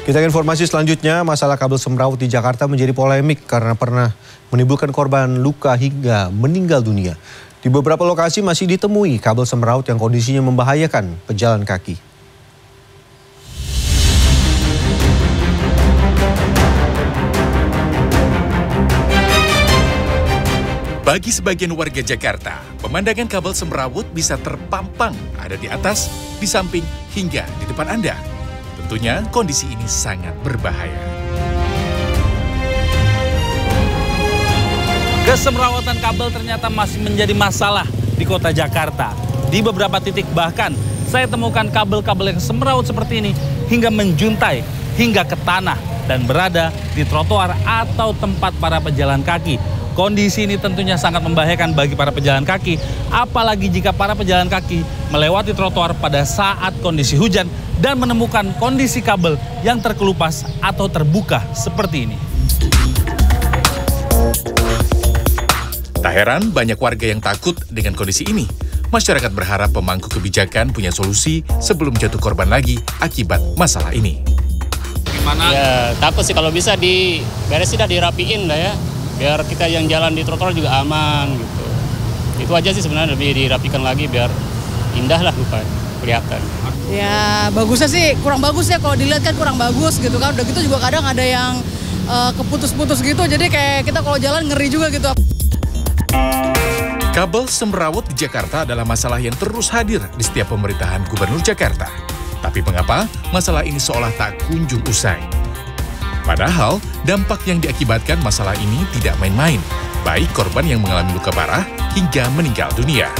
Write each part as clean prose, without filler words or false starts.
Kita ke informasi selanjutnya, masalah kabel semrawut di Jakarta menjadi polemik karena pernah menimbulkan korban luka hingga meninggal dunia. Di beberapa lokasi masih ditemui kabel semrawut yang kondisinya membahayakan pejalan kaki. Bagi sebagian warga Jakarta, pemandangan kabel semrawut bisa terpampang ada di atas, di samping, hingga di depan Anda. Tentunya kondisi ini sangat berbahaya. Kesemrawutan kabel ternyata masih menjadi masalah di kota Jakarta. Di beberapa titik bahkan saya temukan kabel-kabel yang semrawut seperti ini hingga menjuntai hingga ke tanah dan berada di trotoar atau tempat para pejalan kaki. Kondisi ini tentunya sangat membahayakan bagi para pejalan kaki, apalagi jika para pejalan kaki melewati trotoar pada saat kondisi hujan dan menemukan kondisi kabel yang terkelupas atau terbuka seperti ini. Tak heran banyak warga yang takut dengan kondisi ini. Masyarakat berharap pemangku kebijakan punya solusi sebelum jatuh korban lagi akibat masalah ini. Gimana? Ya, takut sih kalau bisa diberesin dah, dirapiin dah ya. Biar kita yang jalan di trotoar juga aman gitu. Itu aja sih sebenarnya, lebih dirapikan lagi biar indah lah kelihatan. Ya bagusnya sih kurang bagus ya, kalau dilihat kan kurang bagus gitu kan. Udah gitu juga kadang ada yang keputus-putus gitu, jadi kayak kita kalau jalan ngeri juga gitu. Kabel semrawut di Jakarta adalah masalah yang terus hadir di setiap pemerintahan Gubernur Jakarta. Tapi mengapa masalah ini seolah tak kunjung usai? Padahal, dampak yang diakibatkan masalah ini tidak main-main, baik korban yang mengalami luka parah hingga meninggal dunia.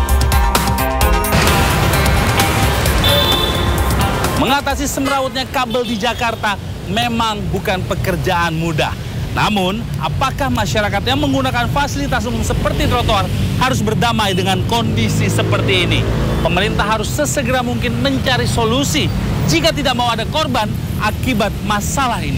Mengatasi semrawutnya kabel di Jakarta memang bukan pekerjaan mudah. Namun, apakah masyarakat yang menggunakan fasilitas umum seperti trotoar harus berdamai dengan kondisi seperti ini? Pemerintah harus sesegera mungkin mencari solusi jika tidak mau ada korban akibat masalah ini.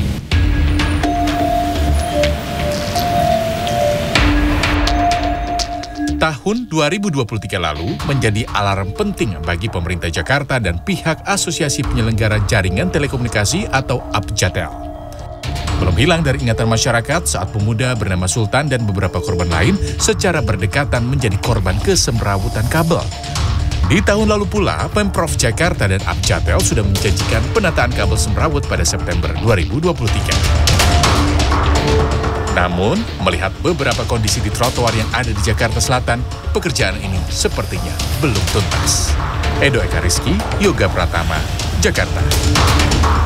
Tahun 2023 lalu menjadi alarm penting bagi pemerintah Jakarta dan pihak Asosiasi Penyelenggara Jaringan Telekomunikasi atau APJATEL. Belum hilang dari ingatan masyarakat saat pemuda bernama Sultan dan beberapa korban lain secara berdekatan menjadi korban kesemrawutan kabel. Di tahun lalu pula, Pemprov Jakarta dan APJATEL sudah menjanjikan penataan kabel semrawut pada September 2023. Namun, melihat beberapa kondisi di trotoar yang ada di Jakarta Selatan, pekerjaan ini sepertinya belum tuntas. Edo Eka Rizky, Yoga Pratama, Jakarta.